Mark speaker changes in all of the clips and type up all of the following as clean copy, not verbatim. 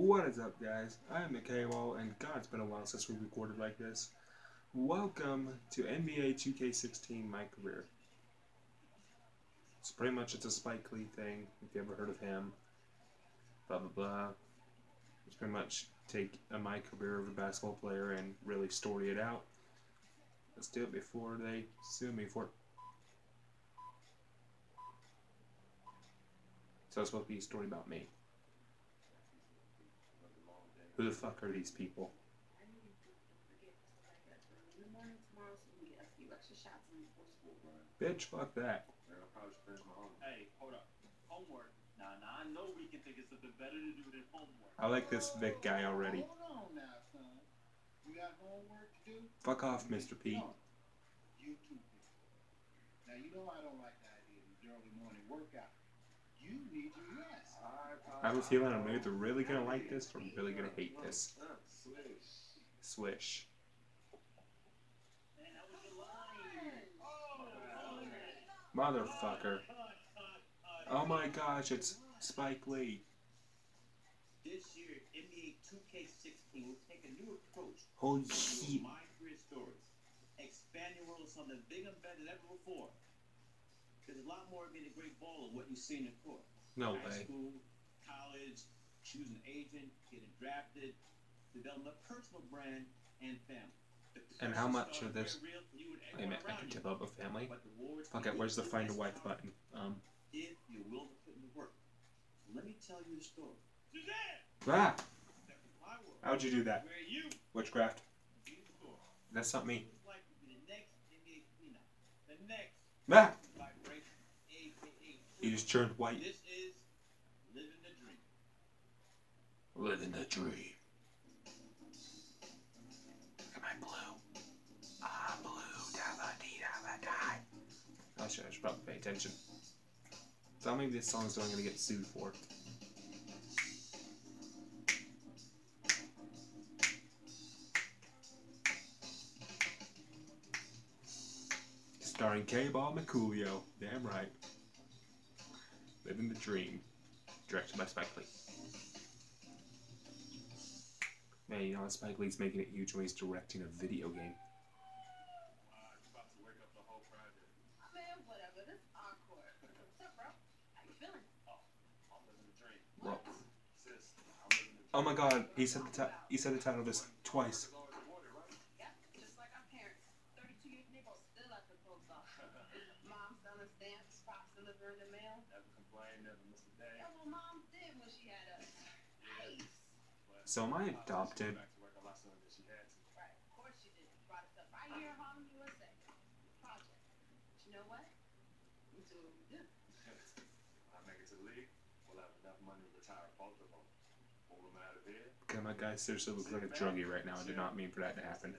Speaker 1: What is up, guys? I am MyCareer, and God, it's been a while since we recorded like this. Welcome to NBA 2K16 MyCareer. It's pretty much a Spike Lee thing, if you ever heard of him. Blah blah blah. It's pretty much take a MyCareer of a basketball player and really story it out. Let's do it before they sue me for it. So it's supposed to be a story about me. Who the fuck are these people? Bitch, fuck that.
Speaker 2: Hey, hold up. Homework. Now, I know we can think of something better to do than homework.
Speaker 1: I like this Vic guy already.
Speaker 3: Hold on now, son. You got homework to do?
Speaker 1: Fuck off, Mr. P.
Speaker 3: No. You too, P. Now, you know I don't like the idea of the early morning workout. You need your rest.
Speaker 1: I have a feeling I'm either really gonna like this or really gonna hate this. Swish. Motherfucker. Oh my gosh, it's Spike Lee.
Speaker 2: This year, NBA 2K16 will take a new approach
Speaker 1: Holy
Speaker 2: to
Speaker 1: shit.
Speaker 2: MyCareer stories. Expand your world to something bigger and better than ever before. There's a lot more of being a great baller what you see in the court.
Speaker 1: No
Speaker 2: High
Speaker 1: way.
Speaker 2: school, college, choosing an agent, getting drafted, developing a personal brand and family.
Speaker 1: And how much of this? Wait a minute, I can tip up a family? Fuck it, where's the find a wife button?
Speaker 2: If you're willing to put in the work. Let me tell you the story.
Speaker 1: Ah! How'd you do that? Witchcraft. That's not me. Ah! He just turned white.
Speaker 2: This is living the dream.
Speaker 1: Living the dream. Look at my blue. Ah, blue. Da-ba-dee-da-ba-die. I should probably pay attention. So how many of these songs am I gonna get sued for? Starring K-Ball McCoolio. Damn right. Living the Dream. Directed by Spike Lee. Man, you know Spike Lee's making it huge when he's directing a video game. Whoa. Oh my god, he said the title of this twice. So am I adopted? Okay, my guy seriously looks like a druggie right now. I did not mean for that to happen.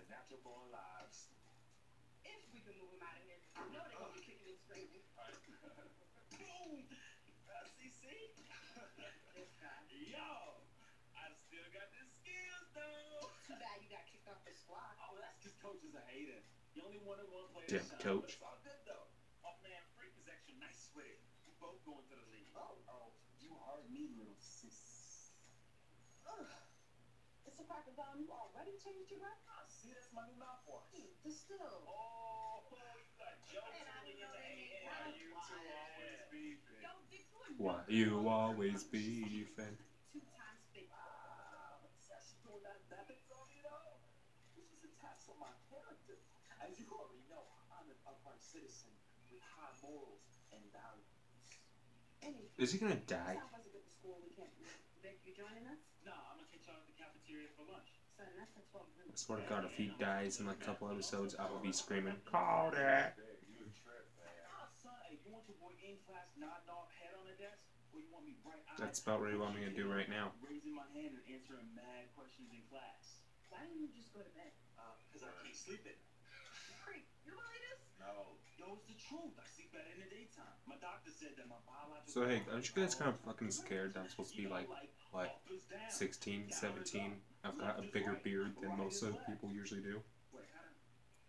Speaker 2: Coach is a hater. You only wanted one player.
Speaker 1: Damn coach.
Speaker 2: Oh man, Freak is extra nice with it. We both going to the league. Oh, you heard me, little sis.
Speaker 4: It's a crack of dawn. You already changed your breath?
Speaker 2: I see that's my new mouthwash.
Speaker 4: Distill.
Speaker 2: Oh, you got jokes in your name. Why you two always beefing?
Speaker 1: Why you always beefing?
Speaker 4: 2 times bigger.
Speaker 2: She's doing that big on me though. This is a test on my character. As you already know, I'm an upright citizen with high morals and values.
Speaker 1: Is he gonna die?
Speaker 4: Sounds like a good school weekend. Vic, you joining us?
Speaker 2: No, I'm gonna catch y'all at the cafeteria for lunch.
Speaker 4: Son, that's a 12
Speaker 1: I swear to God, if he dies in like a couple episodes, I will be screaming, "Called it!"
Speaker 2: Son, hey, you want your boy in class nodding off head on the desk? Or you want me bright eyed?
Speaker 1: That's about what I'm gonna do right now.
Speaker 2: Raising my hand and answering mad questions in class.
Speaker 4: Why didn't you just go to bed?
Speaker 2: Because I can't sleep at night.
Speaker 4: Freak, you believe this?
Speaker 2: No. Yo, it's the truth. I sleep better in the daytime. My doctor said that my biological...
Speaker 1: So hey, aren't you guys kind of fucking scared that I'm supposed to be like, what, 16, 17? I've got a bigger beard than most of the people usually do.
Speaker 2: Wait, how do...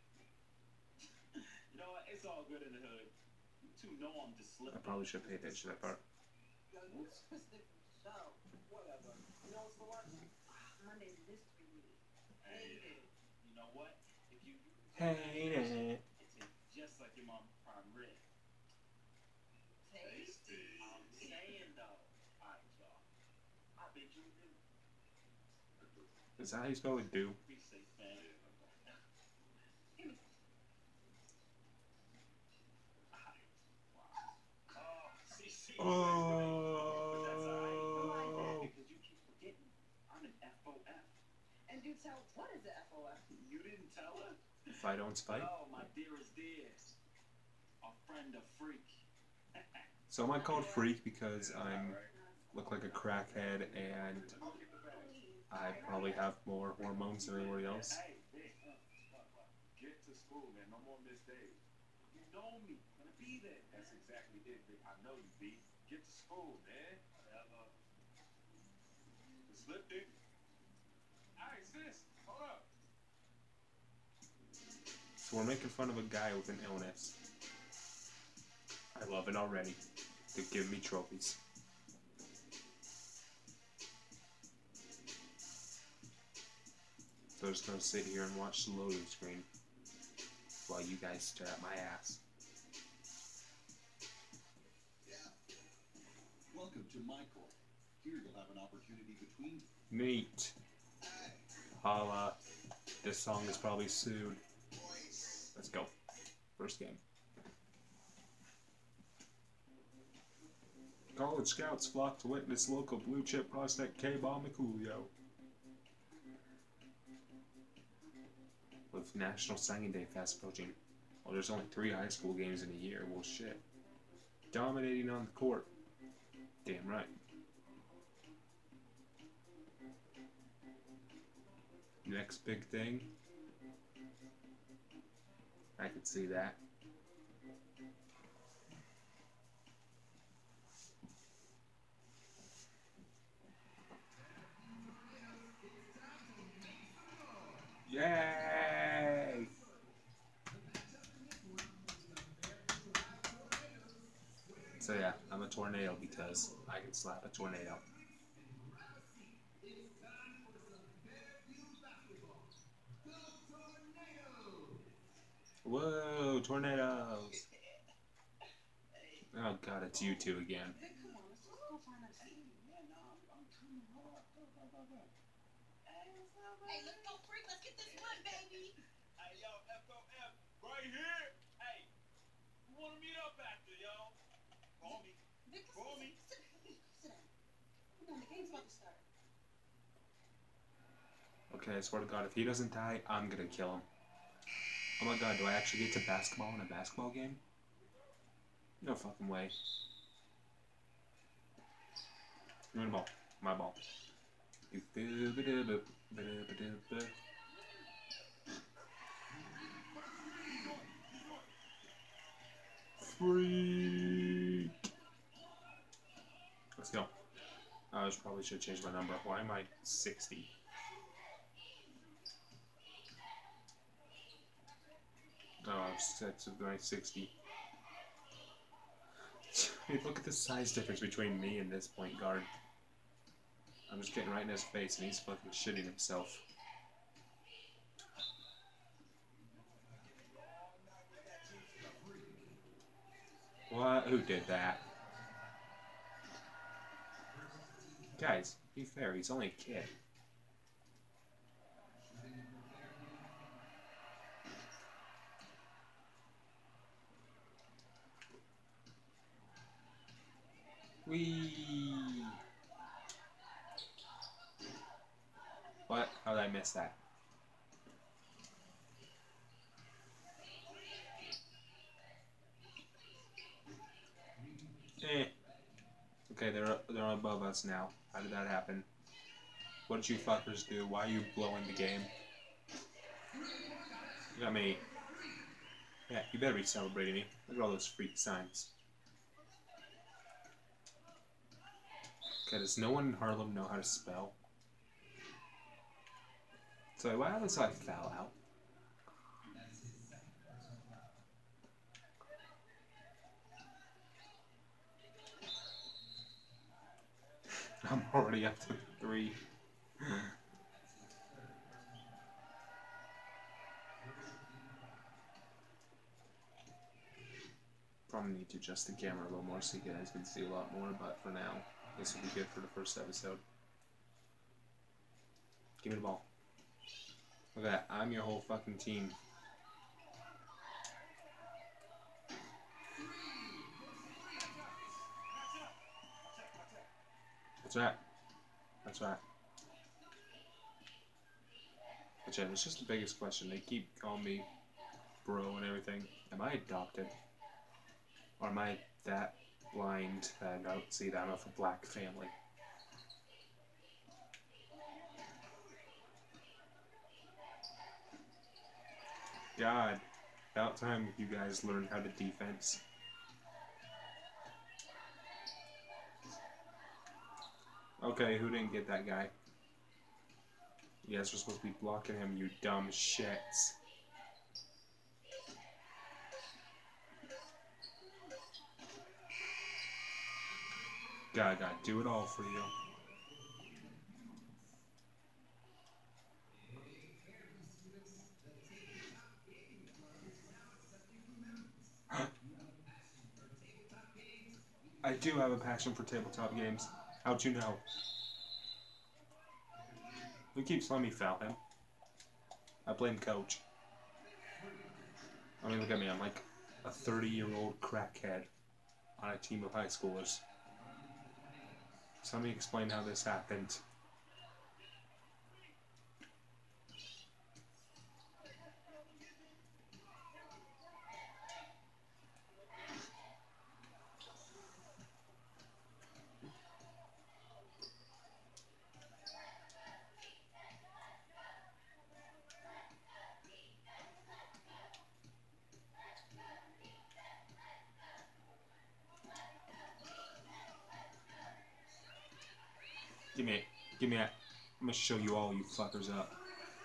Speaker 2: You know what? It's all good in the hood. You two know I'm just slipping.
Speaker 1: I probably should pay attention to that part.
Speaker 4: Yo, you twisted from So,
Speaker 2: Whatever. You know what's for lunch?
Speaker 4: Monday's mystery meeting.
Speaker 2: Hate it. You know what? If you
Speaker 1: Hate it.
Speaker 2: it tastes just like your mom's prime rib.
Speaker 4: Tasty.
Speaker 2: I'm saying though. Alright, y'all. I bet you do.
Speaker 1: Is that how you spell it? Do?
Speaker 2: Be safe, man. Oh, see, but that's alright.
Speaker 1: Oh.
Speaker 2: Because you keep forgetting I'm an FOF.
Speaker 4: And do tell, what is the FOF?
Speaker 2: You didn't tell her?
Speaker 1: Fight on fight.
Speaker 2: Oh, my dearest dears. A friend of freak.
Speaker 1: So am I called freak because I'm look like a crackhead and I probably have more hormones than everybody else?
Speaker 2: Hey, get to school, man. No more missed days. You know me. I'm gonna be there. That's exactly it, Vic. I know you, B. Get to school, man. Whatever. It's lifting. Alright, sis. Hold up.
Speaker 1: So we're making fun of a guy with an illness. I love it already. They give me trophies. So I'm just gonna sit here and watch the loading screen while you guys stare at my ass.
Speaker 5: Yeah. Welcome to MyCareer. Here you'll have an opportunity between.
Speaker 1: Neat. Holla. This song is probably sued. Let's go. First game. College scouts flock to witness local blue chip prospect K-Ball McCoolio. With National Signing Day fast approaching. Well, there's only 3 high school games in a year. Well, shit. Dominating on the court. Damn right. Next big thing. I can see that. Yay! So yeah, I'm a tornado because I can slap a tornado. Whoa, tornadoes! Oh god, it's you two again.
Speaker 4: Vic, come on, let's just go find us.
Speaker 2: Yeah, no, I'm coming. Hold up. Go.
Speaker 4: Hey, let's go freak, let's get this one, baby.
Speaker 2: Hey, yo, FOF, right here. Hey, who wanna meet up after, yo? Call me.
Speaker 4: Vic,
Speaker 2: Call me.
Speaker 4: sit down. Come on, the game's about to start.
Speaker 1: Okay, I swear to god, if he doesn't die, I'm gonna kill him. Oh my god, do I actually get to basketball in a basketball game? No fucking way. Give me the ball. My ball. Freak! Let's go. I probably should change my number. Why am I 60? Oh, I'm set to my 60. Look at the size difference between me and this point guard. I'm just getting right in his face and he's fucking shitting himself. What? Who did that? Guys, be fair, he's only a kid. Whee! What? How did I miss that? Okay, they're above us now. How did that happen? What did you fuckers do? Why are you blowing the game? You got me. Yeah, you better be celebrating me. Look at all those freak signs. Okay, does no one in Harlem know how to spell? So why does I foul out? I'm already up to 3. Probably need to adjust the camera a little more so you guys can see a lot more, but for now, this will be good for the first episode. Give me the ball. Look at that. I'm your whole fucking team. That's right. That's right. But yeah, it's just the biggest question. They keep calling me bro and everything. Am I adopted? Or am I that blind that I don't see that I'm of a black family? God, about time you guys learned how to defense. Okay, who didn't get that guy? You guys were supposed to be blocking him, you dumb shits. God, I do it all for you. I do have a passion for tabletop games. How'd you know? Who keeps letting me foul him? I blame coach. I mean, look at me. I'm like a 30-year-old crackhead on a team of high schoolers. So let me explain how this happened. Give me that. I'm gonna show you all you fuckers up.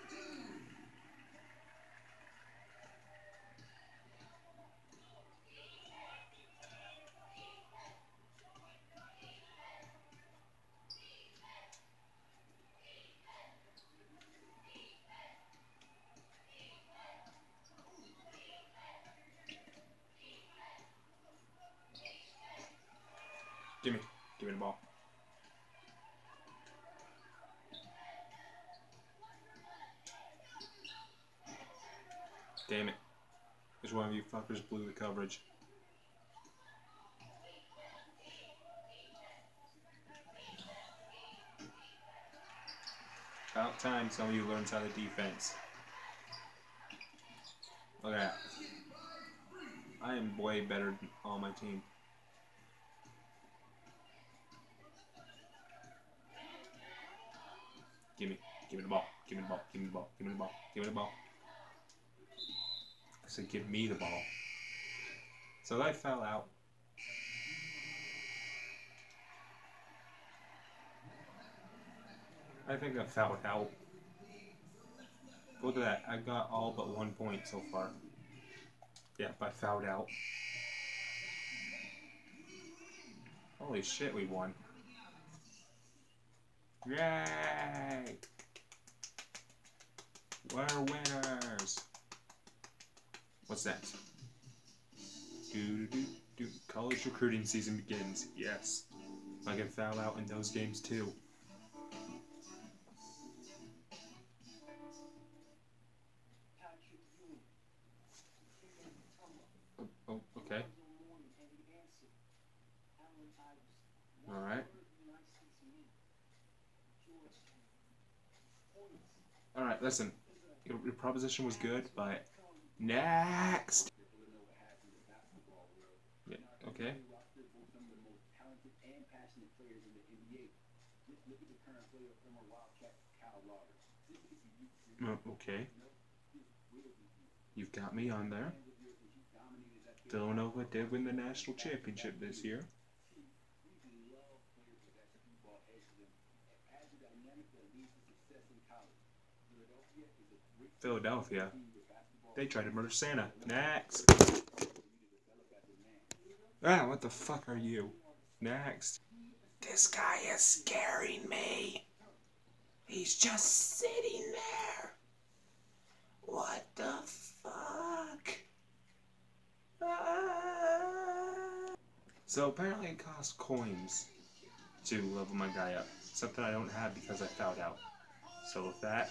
Speaker 1: Give me the ball. Damn it. Which one of you fuckers blew the coverage? About time some of you learns how to defense. Look at that. I am way better than all my team. Give me the ball. Give me the ball. Give me the ball. Give me the ball. Give me the ball. I said, give me the ball. So that fell out. I think I fouled out. Look at that. I got all but 1 point so far. Yep, I fouled out. Holy shit, we won. Yay! We're winners! What's next? College recruiting season begins. Yes. I can foul out in those games too. Oh, okay. Alright. Alright, listen. Your proposition was good, but next! Yeah, okay. Okay. You've got me on there. Villanova did win the national championship this year. Philadelphia. They tried to murder Santa. Next. Ah, what the fuck are you? Next. This guy is scaring me. He's just sitting there. What the fuck? Ah. So apparently it costs coins to level my guy up. Something I don't have because I fouled out. So with that,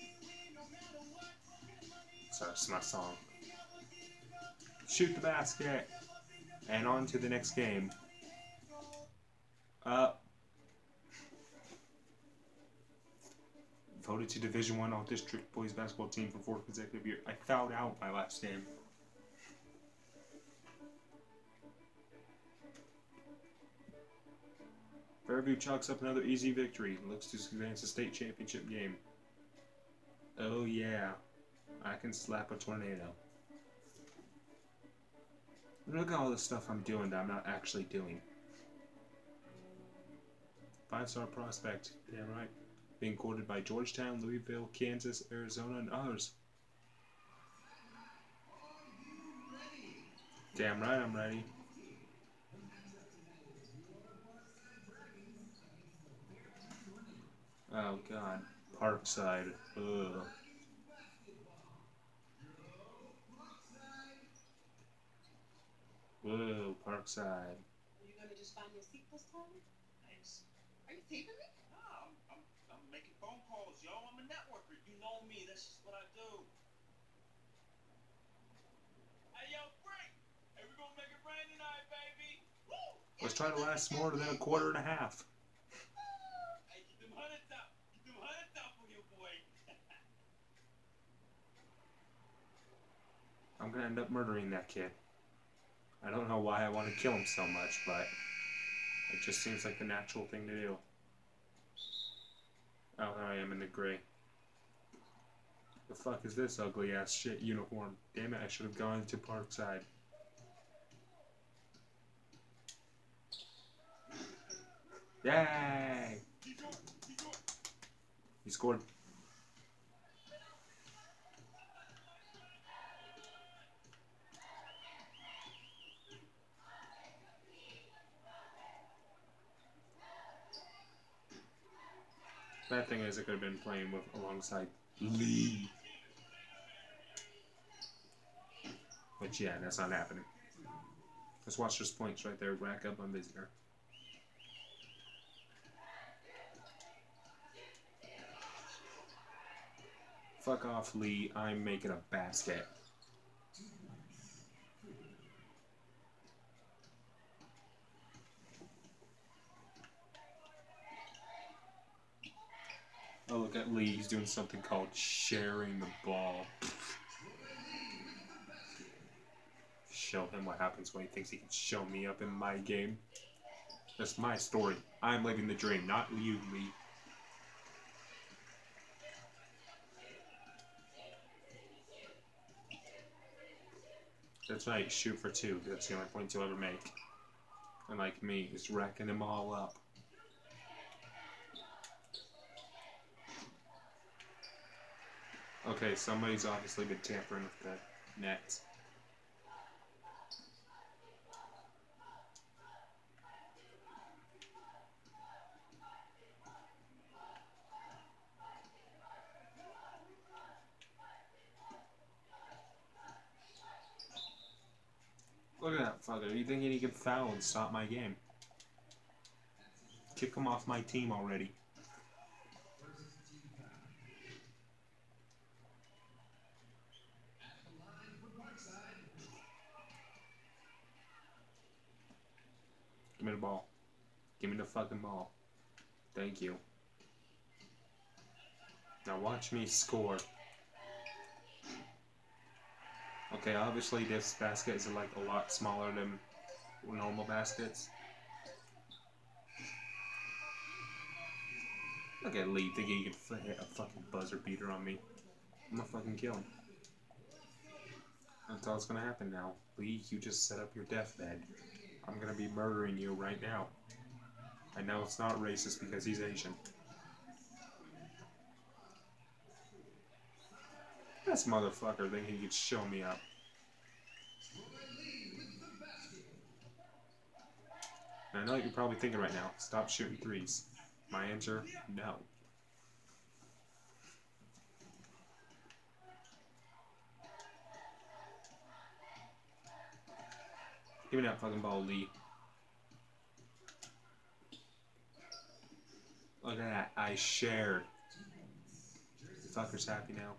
Speaker 1: sorry, it's my song. Shoot the basket. And on to the next game. Voted to Division I All District Boys Basketball Team for 4 consecutive years. I fouled out my last game. Fairview chalks up another easy victory. Looks to advance the state championship game. Oh yeah, I can slap a tornado. Look at all the stuff I'm doing that I'm not actually doing. 5-star prospect, damn right. Being courted by Georgetown, Louisville, Kansas, Arizona, and others. Damn right I'm ready. Oh god, Parkside. Ugh. Whoa, Parkside.
Speaker 4: Are you gonna just find your seat this time?
Speaker 2: Thanks.
Speaker 4: Are you taping me?
Speaker 2: No, I'm making phone calls, yo. I'm a networker. You know me. That's just what I do. Hey, yo, Frank. Hey, we gonna make it rain tonight, baby. Woo!
Speaker 1: Let's try to last more than a quarter and a half.
Speaker 2: Hey, get them hundreds up. Get them hundreds up for you, boy.
Speaker 1: I'm gonna end up murdering that kid. I don't know why I want to kill him so much, but it just seems like the natural thing to do. Oh, I am in the gray. The fuck is this ugly ass shit uniform? Damn it, I should have gone to Parkside. Yay! He scored. Bad thing is I could have been playing with alongside Lee. But yeah, that's not happening. Let's watch those points right there rack up on visitor. Fuck off, Lee. I'm making a basket. Oh, look at Lee. He's doing something called sharing the ball. Show him what happens when he thinks he can show me up in my game. That's my story. I'm living the dream, not you, Lee. That's right, shoot for 2. That's the only point you'll ever make. Unlike me, just racking them all up. Okay, somebody's obviously been tampering with the nets. Look at that fucker. You think he can foul and stop my game? Kick him off my team already. Give me the ball. Give me the fucking ball. Thank you. Now watch me score. Okay, obviously this basket is like a lot smaller than normal baskets. Look at Lee thinking he can hit a fucking buzzer beater on me. I'm gonna fucking kill him. That's all that's gonna happen now. Lee, you just set up your deathbed. I'm gonna be murdering you right now. I know it's not racist because he's Asian. This motherfucker thinking he could show me up. And I know what you're probably thinking right now. Stop shooting threes. My answer, no. Give me that fucking ball, Lee. Look at that. I shared. The fucker's happy now.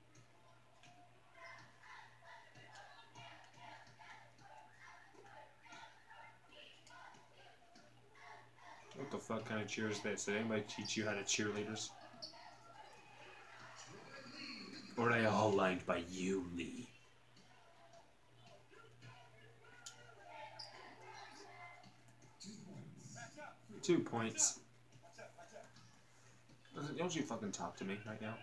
Speaker 1: What the fuck kind of cheer is this? Did anybody teach you how to cheerleaders? Or are they all lined by you, Lee? Two points. Don't you fucking talk to me right now?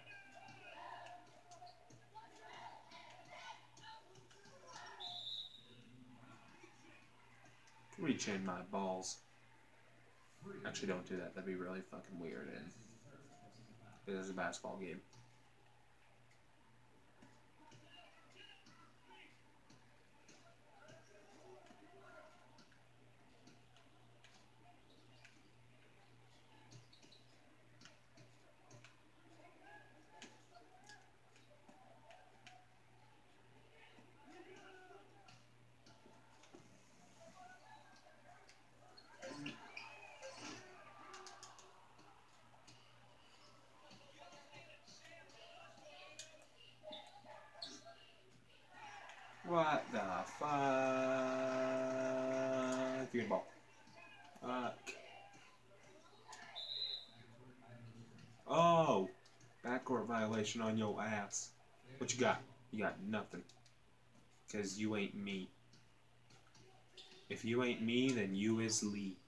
Speaker 1: Reach in my balls. Actually, don't do that. That'd be really fucking weird. And it is a basketball game. What the fuck? Give me the ball. Oh! Backcourt violation on your ass. What you got? You got nothing. Because you ain't me. If you ain't me, then you is Lee.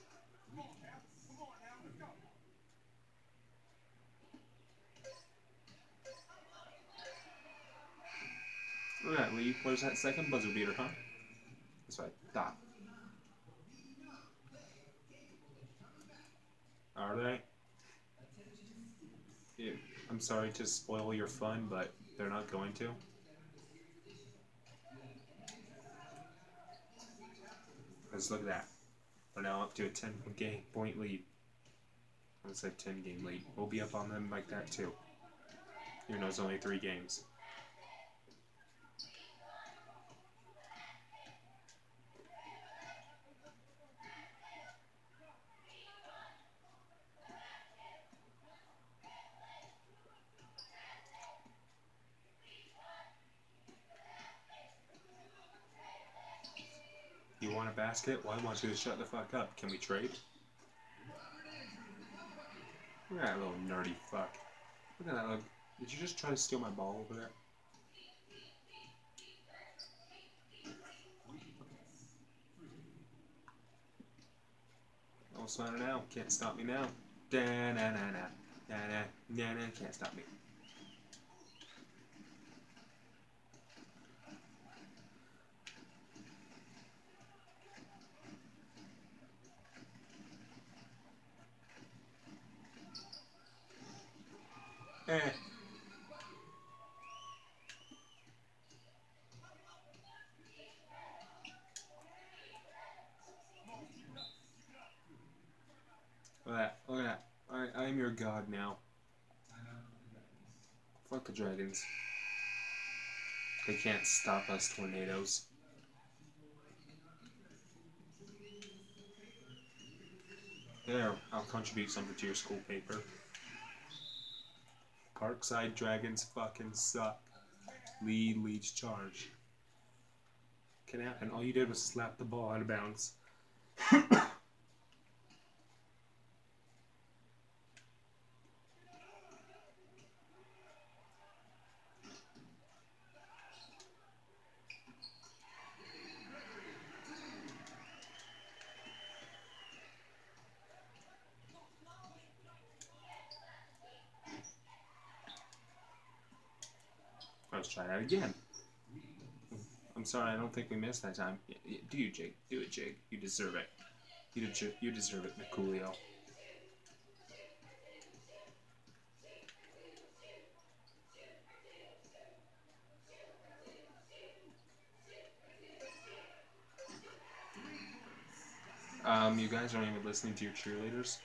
Speaker 1: Look at that, Lee. What is that second buzzer beater, huh? That's what I thought. Are they? Yeah, I'm sorry to spoil your fun, but they're not going to. Let's look at that. We're now up to a 10-point lead. Let's say 10-game lead. We'll be up on them like that too. Even though it's only 3 games. You want a basket? Well, I want you to shut the fuck up. Can we trade? Look at that little nerdy fuck. Look at that little... Did you just try to steal my ball over there? Almost found it now. Can't stop me now. Da-na-na-na. Da-na-na-na. Can't stop me. Look at that. Look at that. I am your god now. Fuck the dragons. They can't stop us, tornadoes. There, I'll contribute something to your school paper. Parkside Dragons fucking suck. Leads charge. Can happen. All you did was slap the ball out of bounds. Let's try that again. I'm sorry, I don't think we missed that time. Do you, Jake? Do it, Jake. You deserve it. You deserve it, McCoolio. You guys aren't even listening to your cheerleaders.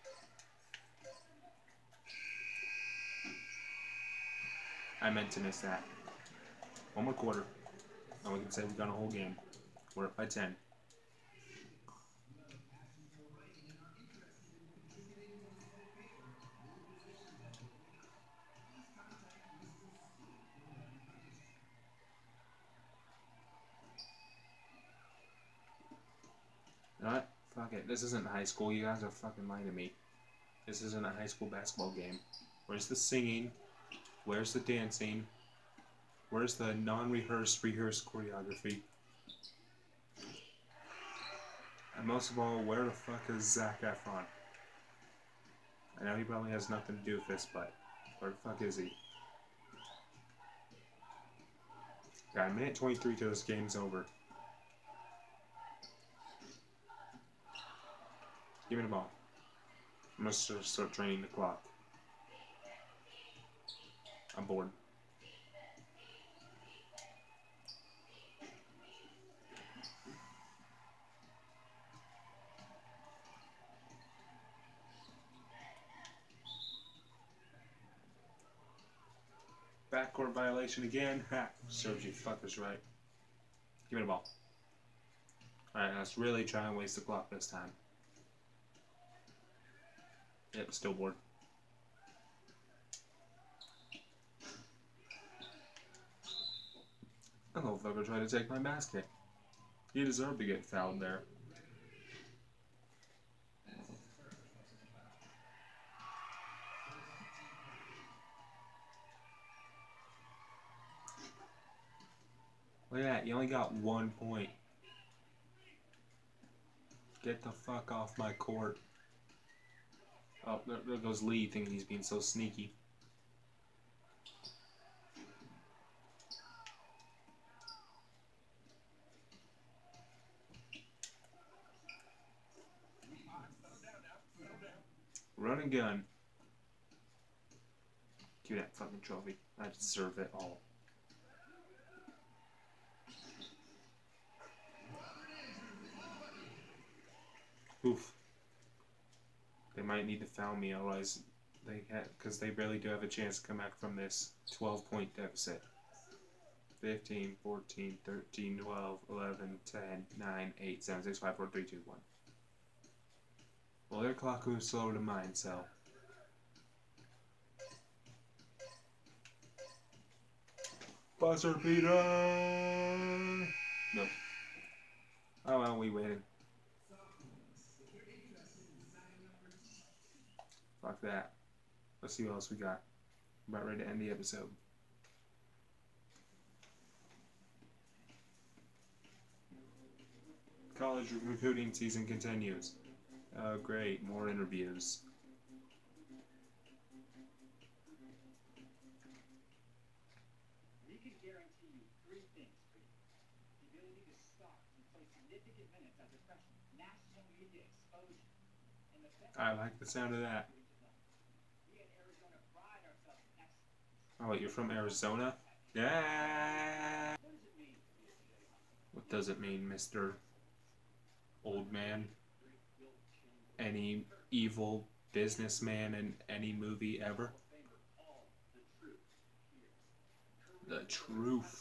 Speaker 1: I meant to miss that. One more quarter, and we can say we've got a whole game. We're up by 10. You know what? Fuck it. This isn't high school. You guys are fucking lying to me. This isn't a high school basketball game. Where's the singing? Where's the dancing? Where's the non-rehearsed, rehearsed choreography? And most of all, where the fuck is Zac Efron? I know he probably has nothing to do with this, but where the fuck is he? Got a minute 23 till this game's over. Give me the ball. I must start training the clock. I'm bored. Backcourt violation again. Ha! Serves you fuckers right. Give me the ball. Alright, let's really try and waste the clock this time. Yep, still bored. That little fucker tried to take my basket. He deserved to get fouled there. Look at that, you only got 1 point. Get the fuck off my court. Oh, there goes Lee thinking he's being so sneaky. Run and gun. Give me that fucking trophy. I deserve it all. Oof. They might need to foul me, otherwise because they really do have a chance to come back from this 12-point deficit. 15, 14, 13, 12, 11, 10, 9, 8, 7, 6, 5, 4, 3, 2, 1. Well, their clock moves slower than mine, so. Buzzer beater! Nope. Oh well, we win. Fuck that. Let's see what else we got. About ready to end the episode. College recruiting season continues. Oh great, more interviews.
Speaker 2: We can guarantee you 3 things, Creed. The ability to start and play significant minutes as a freshman, national media exposure, and the best.
Speaker 1: I like the sound of that.
Speaker 2: We at Arizona pride ourselves in excellence.
Speaker 1: Oh wait, you're from Arizona? Yeah.
Speaker 2: What does it mean,
Speaker 1: What does it mean,
Speaker 2: Mr.
Speaker 1: Mr. Old Man? Any evil businessman in any movie ever? The truth.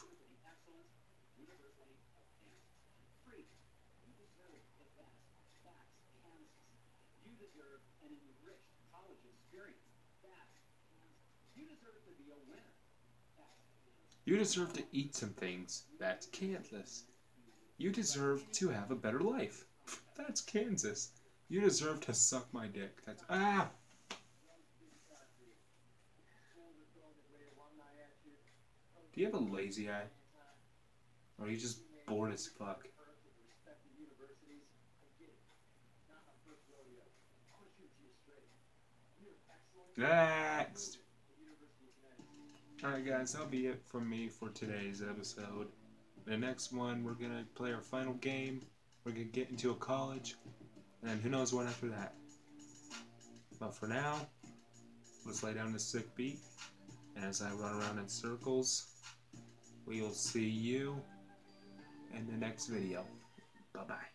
Speaker 2: You deserve an enriched college experience. You deserve to be a winner.
Speaker 1: You deserve to eat some things. That's Kansas. You deserve to have a better life. That's Kansas. You deserve to suck my dick. That's ah. Do you have a lazy eye? Or are you just bored as fuck? Next. Alright guys, that'll be it from me for today's episode. The next one, we're gonna play our final game. We're gonna get into a college. And who knows what after that. But for now, let's lay down this sick beat. And as I run around in circles, we will see you in the next video. Bye-bye.